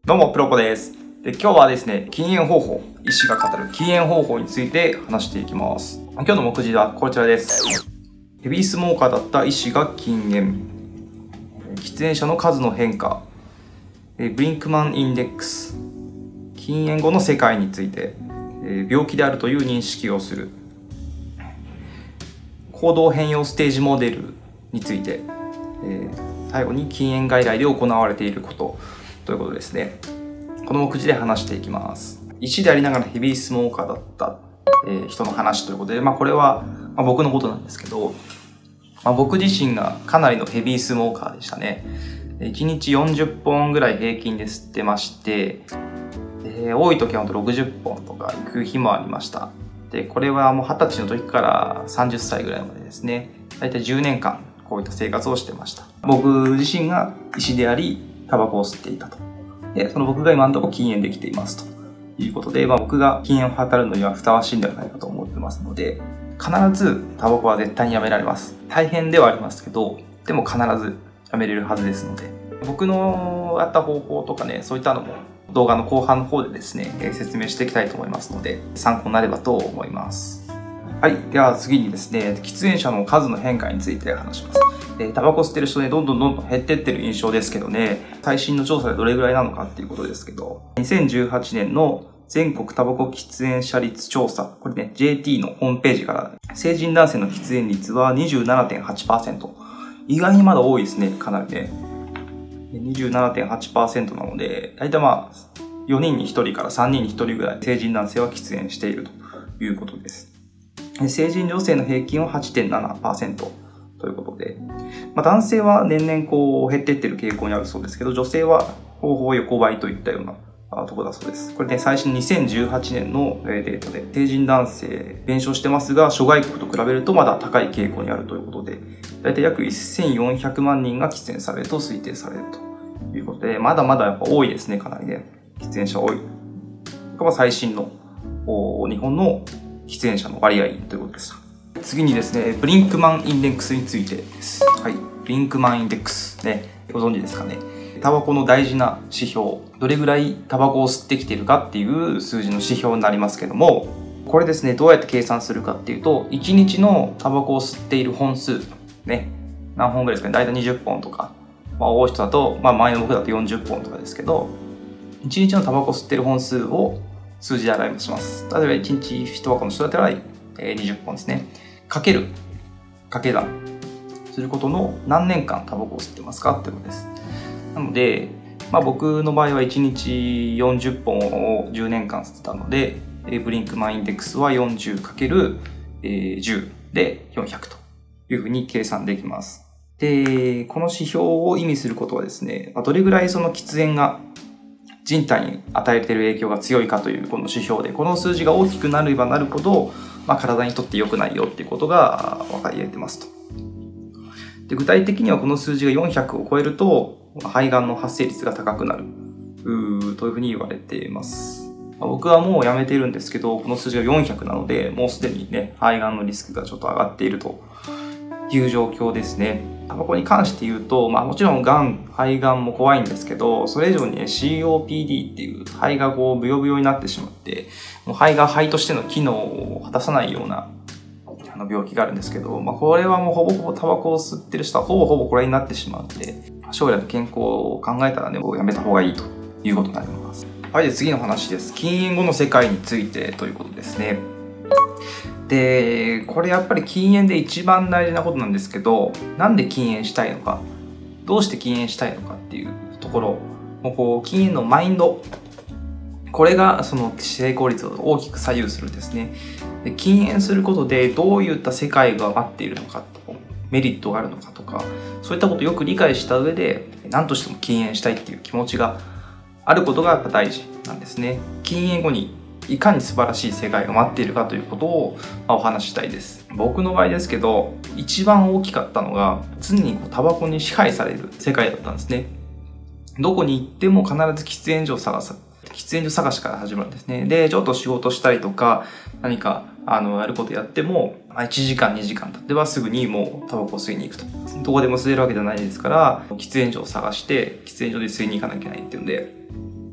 どうも、プロポです。今日はですね、禁煙方法、医師が語る禁煙方法について話していきます。今日の目次はこちらです。ヘビースモーカーだった医師が禁煙。喫煙者の数の変化。ブリンクマンインデックス。禁煙後の世界について。病気であるという認識をする。行動変容ステージモデルについて。最後に禁煙外来で行われていることということですね。この目次で話していきます。医師でありながらヘビースモーカーだった、人の話ということで、これは、僕のことなんですけど、僕自身がかなりのヘビースモーカーでしたね。1日40本ぐらい平均で吸ってまして、多い時は60本とか行く日もありました。で、これはもう20歳の時から30歳ぐらいまでですね、だいたい10年間こういった生活をしてました。僕自身が医師であり、タバコを吸っていたと。で、その僕が今のところ禁煙できていますということで、僕が禁煙を図るのにはふさわしいんではないかと思ってますので、必ずタバコは絶対にやめられます。大変ではありますけど、でも必ずやめれるはずですので、僕のやった方法とかね、そういったのも動画の後半の方でですね、説明していきたいと思いますので、参考になればと思います。はい。では次にですね、喫煙者の数の変化について話します。タバコ吸ってる人ね、どんどん減ってってる印象ですけどね、最新の調査でどれぐらいなのかっていうことですけど、2018年の全国タバコ喫煙者率調査、これね、JT のホームページから、成人男性の喫煙率は 27.8%。意外にまだ多いですね、かなりね。27.8% なので、だいたい4人に1人から3人に1人ぐらい成人男性は喫煙しているということです。成人女性の平均は 8.7%。ということで、男性は年々減っていってる傾向にあるそうですけど、女性はほぼ横ばいといったようなところだそうです。これね、最新2018年のデータで、成人男性減少してますが、諸外国と比べるとまだ高い傾向にあるということで、だいたい約1400万人が喫煙されると推定されるということで、まだまだやっぱ多いですね、かなりね。喫煙者多い。これが最新の日本の喫煙者の割合ということでした。次にですね、ブリンクマンインデックスについてです。はい。ブリンクマンインデックスね、ご存知ですかね。タバコの大事な指標、どれぐらいタバコを吸ってきているかっていう数字の指標になりますけども、これですね、どうやって計算するかっていうと、1日のタバコを吸っている本数、ね、何本ぐらいですかね、だいたい20本とか、多い人だと、前の僕だと40本とかですけど、1日のタバコを吸っている本数を数字で表します。例えば1日1箱の人だったら、20本ですね。掛け算することの何年間タバコを吸ってますかってことです。なので、僕の場合は1日40本を10年間吸ってたので、ブリンクマンインデックスは 40×10 で400というふうに計算できます。で、この指標を意味することはですね、どれぐらいその喫煙が人体に与えている影響が強いかというこの指標で、この数字が大きくなればなるほど、体にとって良くないよっていうことが分かり得てますと。で、具体的にはこの数字が400を超えると、肺がんの発生率が高くなるというふうに言われています。僕はもうやめているんですけど、この数字が400なので、もうすでにね、肺がんのリスクがちょっと上がっているという状況ですね。タバコに関して言うと、もちろん肺がんも怖いんですけど、それ以上にね、COPD っていう肺がブヨブヨになってしまって、もう肺が肺としての機能を果たさないような病気があるんですけど、これはもうほぼほぼタバコを吸ってる人はほぼこれになってしまうので、将来の健康を考えたらね、やめた方がいいということになります。はい、で次の話です。禁煙後の世界についてということですね。で、これやっぱり禁煙で一番大事なことなんですけど、なんで禁煙したいのか、どうして禁煙したいのかっていうところ、禁煙のマインド、これがその成功率を大きく左右するんですね。で、禁煙することでどういった世界が待っているのかと、メリットがあるのかとか、そういったことをよく理解した上で、何としても禁煙したいっていう気持ちがあることがやっぱ大事なんですね。禁煙後にいかに素晴らしい世界が待っているかということをお話ししたいです。僕の場合ですけど、一番大きかったのが常にタバコに支配される世界だったんですね。どこに行っても必ず喫煙所探しから始まるんですね。で、ちょっと仕事したりとか何かやることやっても1時間2時間経ってはすぐにもうタバコを吸いに行くと。どこでも吸えるわけじゃないですから、喫煙所を探して喫煙所で吸いに行かなきゃいけないっていうので、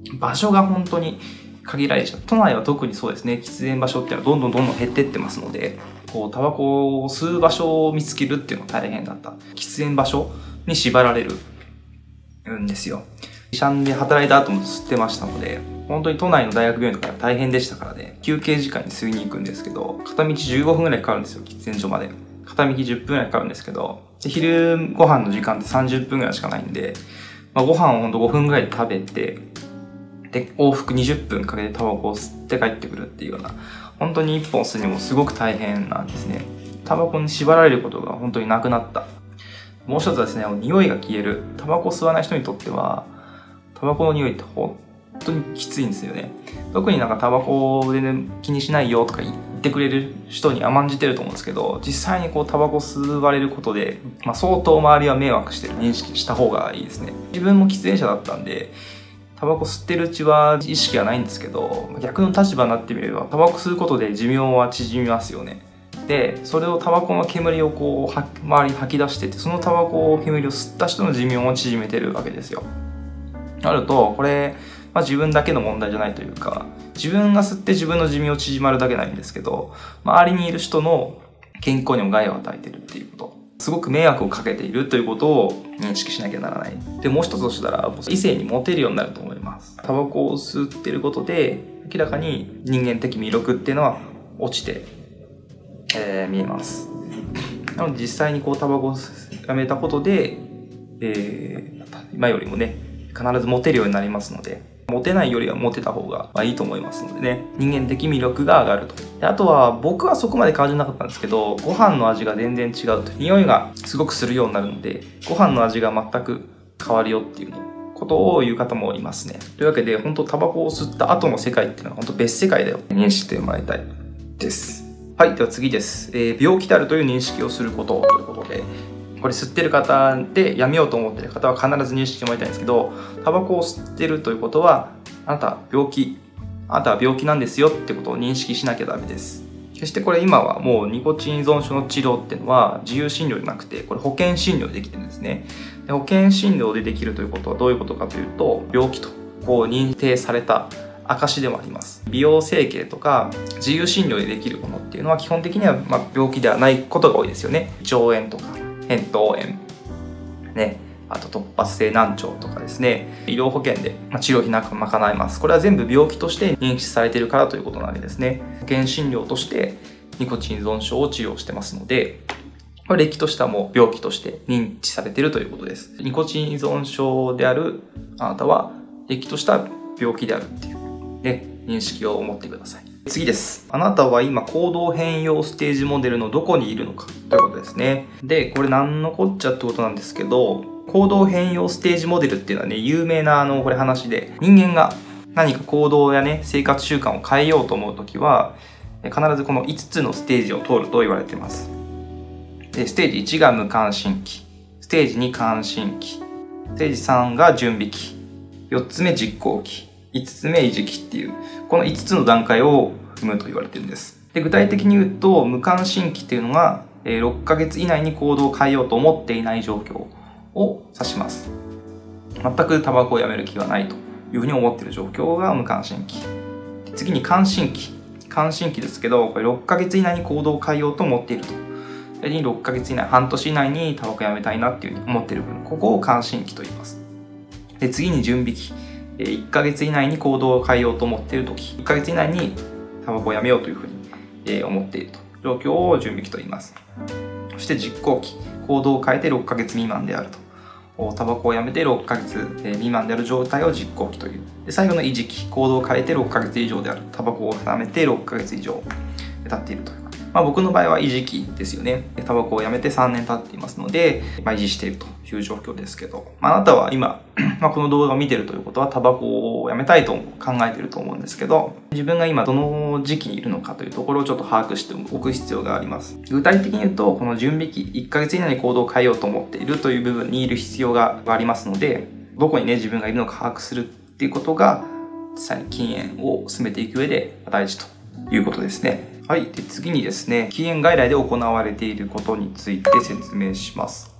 場所が本当に限られちゃう。都内は特にそうですね、喫煙場所っていうのはどんどん減ってってますので、タバコを吸う場所を見つけるっていうのが大変だった。喫煙場所に縛られるんですよ。医者で働いた後も吸ってましたので、本当に都内の大学病院とか大変でしたからね、休憩時間に吸いに行くんですけど、片道15分ぐらいかかるんですよ、喫煙所まで。片道10分ぐらいかかるんですけど、昼ご飯の時間って30分ぐらいしかないんで、ご飯をほんと5分ぐらいで食べて、で、往復20分かけてタバコを吸って帰ってくるっていうような、本当に1本吸うにもすごく大変なんですね。タバコに縛られることが本当になくなった。もう一つはですね、匂いが消える。タバコを吸わない人にとっては、タバコの匂いって本当にきついんですよね。特になんかタバコでね、気にしないよとか言ってくれる人に甘んじてると思うんですけど、実際にタバコ吸われることで、相当周りは迷惑してる認識した方がいいですね。自分も喫煙者だったんで、タバコ吸ってるうちは意識はないんですけど、逆の立場になってみれば、タバコ吸うことで寿命は縮みますよね。で、それをタバコの煙を周りに吐き出してて、そのタバコを煙を吸った人の寿命を縮めてるわけですよ。なると、これ、自分だけの問題じゃないというか、自分が吸って自分の寿命縮まるだけないんですけど、周りにいる人の健康にも害を与えてるっていうこと。すごく迷惑をかけているということを認識しなきゃならない。で、もう一つとしたら、異性にモテるようになると思います。タバコを吸ってることで、明らかに人間的魅力っていうのは落ちて、見えます。なので実際にタバコをやめたことで、今よりもね、必ずモテるようになりますので、モテないよりはモテた方がいいと思いますのでね、人間的魅力が上がると。で、あとは僕はそこまで感じなかったんですけど、ご飯の味が全然違うと。匂いがすごくするようになるので、ご飯の味が全く変わるよっていうことを言う方もいますね。というわけで、本当タバコを吸った後の世界っていうのは本当別世界だよ。認識してもらいたいです。はい、では次です。病気であるという認識をすることということで、これ吸ってる方でやめようと思ってる方は必ず認識してもらいたいんですけど、タバコを吸ってるということは、あなたは病気なんですよってことを認識しなきゃダメです。決してこれ今はもうニコチン依存症の治療っていうのは自由診療じゃなくて、これ保険診療でできてるんですね。で、保険診療でできるということはどういうことかというと、病気と認定された証でもあります。美容整形とか自由診療でできるものっていうのは基本的には病気ではないことが多いですよね。胃腸炎とか扁桃炎ね、あと突発性難聴とかですね、医療保険で治療費なく賄えます。これは全部病気として認識されているからということなわけですね。保険診療としてニコチン依存症を治療してますので、これれっきとしたもう病気として認知されているということです。ニコチン依存症であるあなたはれっきとした病気であるっていうね、認識を持ってください。次です。あなたは今行動変容ステージモデルのどこにいるのかということですね。で、これ何のこっちゃってことなんですけど、行動変容ステージモデルっていうのはね、有名なこれ話で、人間が何か行動やね、生活習慣を変えようと思うときは、必ずこの5つのステージを通ると言われています。で、ステージ1が無関心期、ステージ2関心期、ステージ3が準備期、4つ目実行期、5つ目維持期っていう、この5つの段階を踏むと言われているんです。で、具体的に言うと、無関心期っていうのが、6ヶ月以内に行動を変えようと思っていない状況を指します。全くタバコをやめる気はないというふうに思っている状況が無関心期。次に関心期。関心期ですけど、これ6ヶ月以内に行動を変えようと思っていると。次に6ヶ月以内、半年以内にタバコやめたいなっていうふうに思っている分、ここを関心期と言います。で、次に準備期。1ヶ月以内に行動を変えようと思っているとき、1ヶ月以内にタバコをやめようというふうに思っていると状況を準備期と言います。そして実行期、行動を変えて6ヶ月未満であると。タバコをやめて6ヶ月未満である状態を実行期という。で、最後の維持期、行動を変えて6ヶ月以上である。タバコをやめて6ヶ月以上経っているという。僕の場合は維持期ですよね。タバコをやめて3年経っていますので、維持しているという状況ですけど、あなたは今、この動画を見ているということはタバコをやめたいと考えていると思うんですけど、自分が今どの時期にいるのかというところをちょっと把握しておく必要があります。具体的に言うと、この準備期、1ヶ月以内に行動を変えようと思っているという部分にいる必要がありますので、どこにね、自分がいるのか把握するっていうことが、実際に禁煙を進めていく上で大事ということですね。はい。で、次にですね、禁煙外来で行われていることについて説明します。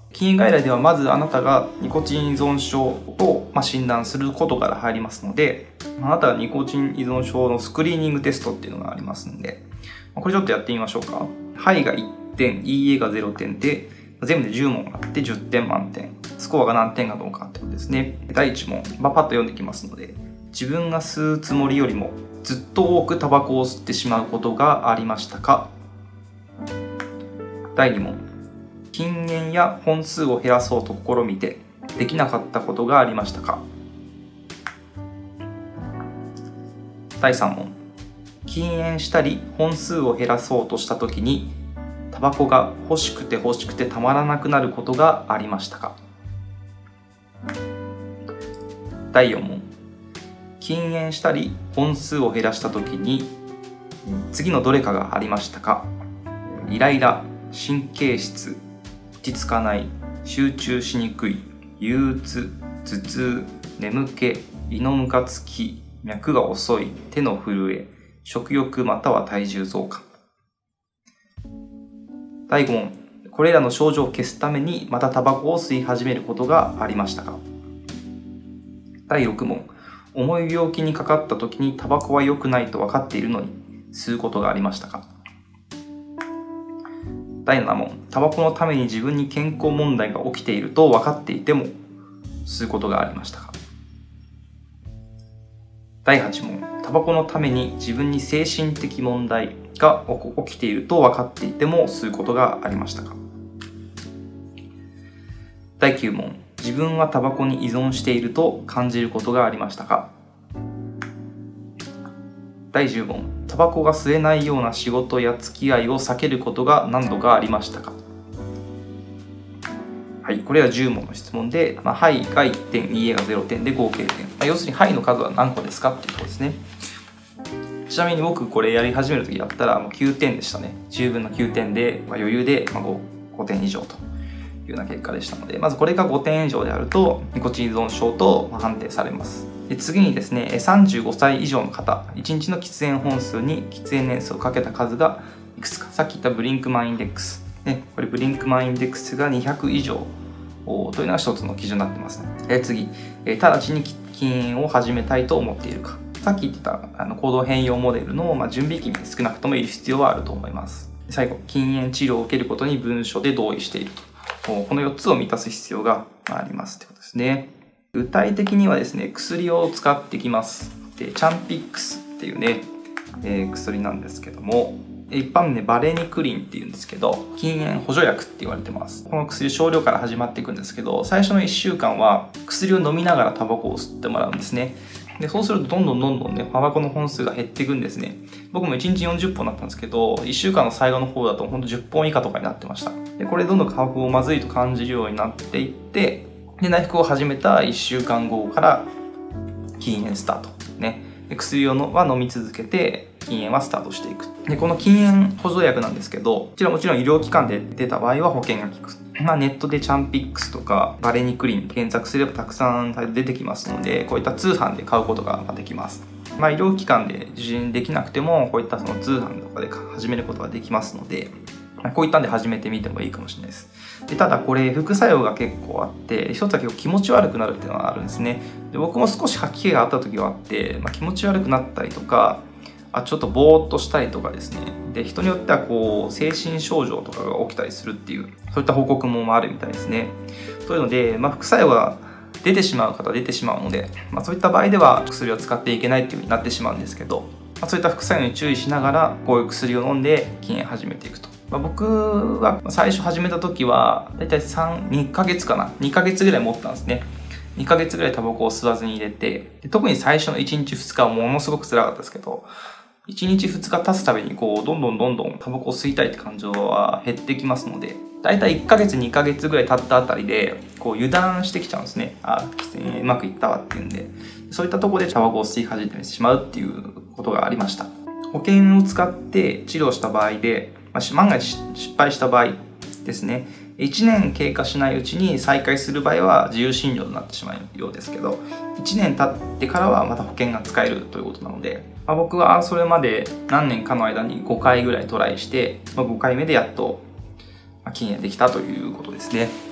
禁煙外来ではまずあなたがニコチン依存症を診断することから入りますので、あなたがニコチン依存症のスクリーニングテストっていうのがありますので、これちょっとやってみましょうか。はいが1点、いいえが0点で、全部で10問あって10点満点。スコアが何点かどうかってことですね。第1問、パッと読んできますので、自分が吸うつもりよりもずっと多くタバコを吸ってしまうことがありましたか？第2問、禁煙や本数を減らそうと試みてできなかったことがありましたか？第3問、禁煙したり本数を減らそうとしたときにタバコが欲しくてたまらなくなることがありましたか？第4問、禁煙したり本数を減らしたときに次のどれかがありましたか？イライラ、神経質、落ち着かない、集中しにくい、憂鬱、頭痛、眠気、胃のむかつき、脈が遅い、手の震え、食欲または体重増加。第5問、これらの症状を消すためにまたタバコを吸い始めることがありましたか？第6問、重い病気にかかった時にタバコは良くないと分かっているのに吸うことがありましたか？第7問、タバコのために自分に健康問題が起きていると分かっていても吸うことがありましたか？第8問、タバコのために自分に精神的問題が起きていると分かっていても吸うことがありましたか？第9問、自分はタバコに依存していると感じることがありましたか？第10問、タバコが吸えないような仕事や付き合いを避けることが何度かありましたか？はい、これは10問の質問で、はいが1点、いいえが0点で合計点。要するにはいの数は何個ですかっていうところですね。ちなみに僕これやり始めるときだったらもう9点でしたね。10分の9点で、余裕で 5点以上というような結果でしたので、まずこれが5点以上であるとニコチン依存症と判定されます。で次にですね、35歳以上の方、1日の喫煙本数に喫煙年数をかけた数がいくつか。さっき言ったブリンクマンインデックス。これブリンクマンインデックスが200以上というのが一つの基準になってますね。次、直ちに禁煙を始めたいと思っているか。さっき言ってた行動変容モデルの準備期に少なくともいる必要はあると思います。最後、禁煙治療を受けることに文書で同意していると。この4つを満たす必要がありますということですね。具体的にはですね、薬を使ってきます。でチャンピックスっていうね、薬なんですけども、一般ね、バレニクリンっていうんですけど、禁煙補助薬って言われてます。この薬少量から始まっていくんですけど、最初の1週間は薬を飲みながらタバコを吸ってもらうんですね。でそうするとどんどんね、タバコの本数が減っていくんですね。僕も1日40本だったんですけど、1週間の最後の方だとほんと10本以下とかになってました。でこれどんどんタバコをまずいと感じるようになっていって、で内服を始めた1週間後から禁煙スタートね。で薬は飲み続けて禁煙はスタートしていく。でこの禁煙補助薬なんですけど、もちろん医療機関で出た場合は保険が効く。ネットでチャンピックスとかバレニクリン検索すればたくさん出てきますので、こういった通販で買うことができます。医療機関で受診できなくても、こういったその通販とかで始めることができますので、こういったんで始めてみてもいいかもしれないです。でただこれ副作用が結構あって、一つは結構気持ち悪くなるっていうのがあるんですね。で僕も少し吐き気があった時があって、気持ち悪くなったりとか、ちょっとぼーっとしたりとかですね。で人によっては精神症状とかが起きたりするっていう、そういった報告もあるみたいですね。そういうので、副作用が出てしまう方は出てしまうので、そういった場合では薬を使っていけないっていう風になってしまうんですけど、そういった副作用に注意しながらこういう薬を飲んで禁煙始めていくと。僕は最初始めた時はだいたい2ヶ月かな、2ヶ月ぐらい持ったんですね。2ヶ月ぐらいタバコを吸わずに入れて、特に最初の1日2日はものすごく辛かったですけど、1日2日経つたびにどんどんタバコを吸いたいって感情は減ってきますので、だいたい1ヶ月2ヶ月ぐらい経ったあたりで油断してきちゃうんですね。うまくいったわっていうんで、そういったところでタバコを吸い始めてしまうっていうことがありました。保険を使って治療した場合で、万が一失敗した場合ですね、1年経過しないうちに再開する場合は自由診療になってしまうようですけど、1年経ってからはまた保険が使えるということなので、僕はそれまで何年かの間に5回ぐらいトライして、5回目でやっと禁煙できたということですね。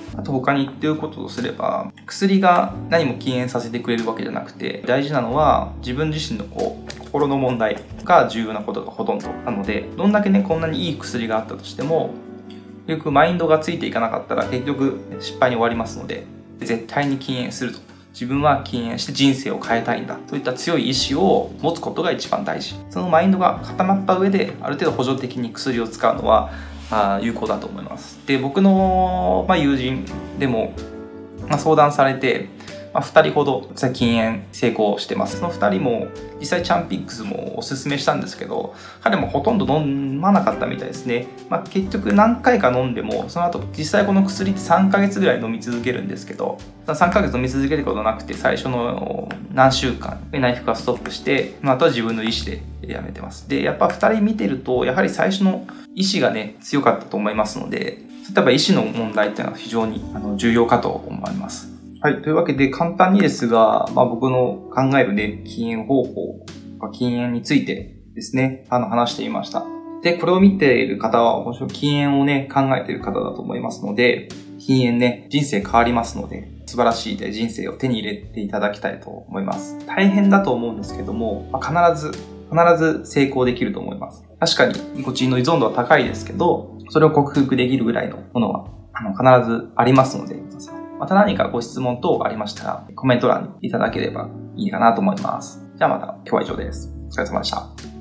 あと他に言っておくこととすれば、薬が何も禁煙させてくれるわけじゃなくて、大事なのは自分自身の心の問題が重要なことがほとんどなので、どんだけね、こんなにいい薬があったとしても、結局マインドがついていかなかったら結局失敗に終わりますので、絶対に禁煙すると。自分は禁煙して人生を変えたいんだ。そういった強い意志を持つことが一番大事。そのマインドが固まった上で、ある程度補助的に薬を使うのは有効だと思います。で、僕の、友人でも、相談されて、2人ほど禁煙成功してます。その2人も実際チャンピックスもおすすめしたんですけど、彼もほとんど飲まなかったみたいですね。結局何回か飲んでも、その後実際この薬って3ヶ月ぐらい飲み続けるんですけど、3ヶ月飲み続けることなくて、最初の何週間内服がストップして、あとは自分の意思でやめてます。で、やっぱ2人見てると、やはり最初の意志がね、強かったと思いますので、例えば意志の問題っていうのは非常に重要かと思います。はい。というわけで、簡単にですが、僕の考えるね、禁煙方法、禁煙についてですね、話してみました。で、これを見ている方は、もちろん禁煙をね、考えている方だと思いますので、禁煙ね、人生変わりますので、素晴らしいで人生を手に入れていただきたいと思います。大変だと思うんですけども、必ず成功できると思います。確かに、ニコチンの依存度は高いですけど、それを克服できるぐらいのものは、必ずありますので、皆さんまた何かご質問等ありましたら、コメント欄にいただければいいかなと思います。じゃあまた、今日は以上です。お疲れ様でした。